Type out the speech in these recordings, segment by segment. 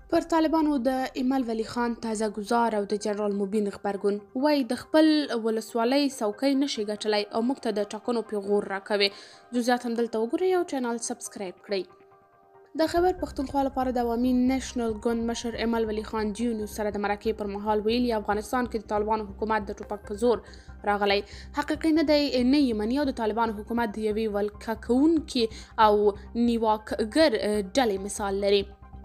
پر طالبانو د ایمل ولی خان تازه ګزار او د جنرال مبین غبرګون وایي د خپل ولسوالۍ څوکۍ نشي ګټلی او موږ ته د ټاکنو پیغور راکوي. جزئیات هم دلته وګورئ او چینل سبسکرایب کړئ. د خیبر پښتونخوا لپاره د عوامي نیشنل ګوند مشر ایمل ولی خان جیونو سره د مرکې پر مهال ویلي افغانستان کې د طالبانو حکومت د ټوپک په زور راغلی. حقیقي نه دی نه یې مني او د طالبانو حکومت د یوې ولکه کوونکي او نیواکګر ډلې مثال لري.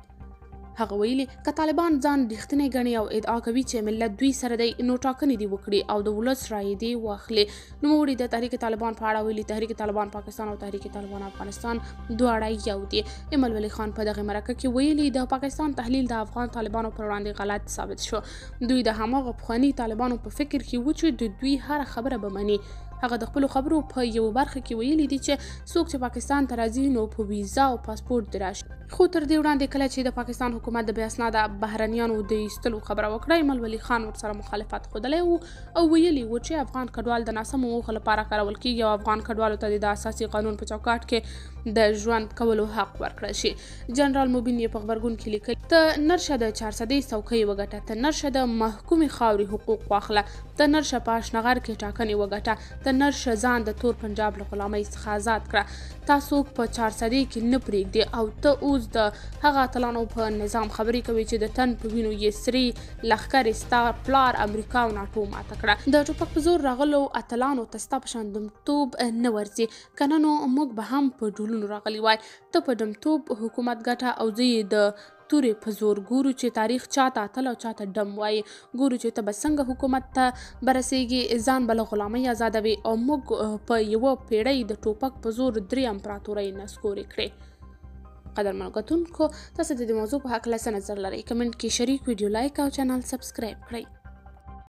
هغه ویلي که طالبان ځان ریښتینی ګڼي او ادعا کوي چې ملت دوی سره دی نو ټاکنې دې وکړي او د ولس رایې دې واخلي. نوموړي د تحریک طالبان په اړه ویلي تحریک طالبان پاکستان او تحریک طالبان افغانستان دواړه یو دي. ایمل ولی خان په دغه مرکه کې ویلي د پاکستان تحلیل د افغان طالبانو پر وړاندې غلط ثابت شو. دوی د هماغه پخواني طالبانو په فکر کې و چې د دوی هره خبره به مني. هغه د خپلو خبرو په یو برخه کې ویلي دي چې څوک چې پاکستان ته راځي نو په ویزا او پاسپورت دې راشي. خو تر دې وړاندې کله چې د پاکستان حکومت د بې اسناده بهرنیانو د ایستلو خبره وکړه ایمل ولی خان ورسره مخالفت ښودلی و او ویلي و چې افغان کډوال د ناسمو موخو لپاره کارول کیږي او افغان کډوالو ته د اساسي قانون په چوکاټ کې د ژوند کولو حق ورکړل شي. جنرال مبین یې په غبرګون کې لیکلي ته نرشه د 400 څوکۍ وګټه، ته نرشه د محکومې خاورې حقوق واخله، ته نرشه په اشنغر کې ټاکنې وګټه، ته نرشه ځان د تور پنجاب له غلامۍ څخه آزاد کړه. تاسو په 400 کې نه پرېږدي او ته اوس د هغه اتلانو په نظام خبرې کوي چې د تن په وینو یې سرې لښکرې ستا پلار امریکا او ناټو ماته کړه. د ټوپک په زور راغلو اتلانو ته ستا په شان دمتوب نه ورځي، که نه نو موږ به هم په ډولونو راغلي وای. ته په دمتوب حکومت ګټه او زه یې د تورې په زور ګورو چې تاریخ چاته اتل او چاته ډم وایي. ګورو چې ته به څنګه حکومت ته برسېږي، ځان به له غلامۍ آزادوي او موږ په یوه پیړۍ د ټوپک په زور 3 امپراتورۍ نسکورې کړې. قدرمنو کتونکو، تاسو د دې موضوع په هکله څه نظر لرئ؟ کمنټ کې شریک، ویډیو لایک او چینل سبسکرایب کړئ.